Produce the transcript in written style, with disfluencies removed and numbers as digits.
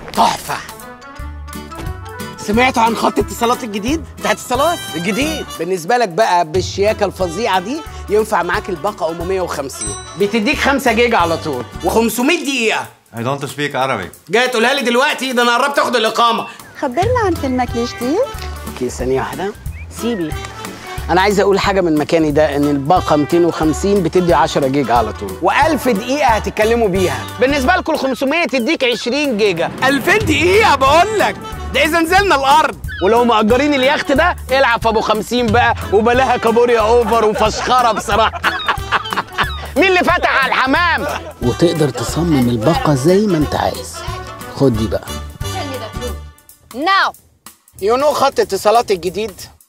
تحفه. سمعتوا عن خط اتصالات الجديد؟ بتاع اتصالات الجديد بالنسبه لك بقى بالشياكه الفظيعه دي، ينفع معاك الباقه 450، بتديك 5 جيجا على طول و500 دقيقه. I don't speak Arabic. جاي تقولها لي دلوقتي؟ ده انا قربت اخد الاقامه. خبرنا عن فيلمك الجديد. اوكي ثانيه واحده، سيبي. انا عايز اقول حاجه من مكاني ده، ان الباقه 250 بتدي 10 جيجا على طول، و1000 دقيقه هتتكلموا بيها. بالنسبه لكم ال 500 تديك 20 جيجا. 2000 دقيقه بقول لك، ده اذا نزلنا الارض. ولو مأجرين اليخت ده العب في ابو 50 بقى، وبلاها كابوريا اوفر وفشخره بصراحه. مين اللي فتح على الحمام؟ وتقدر تصمم الباقه زي ما انت عايز. خد دي بقى. ناو خط اتصالات الجديد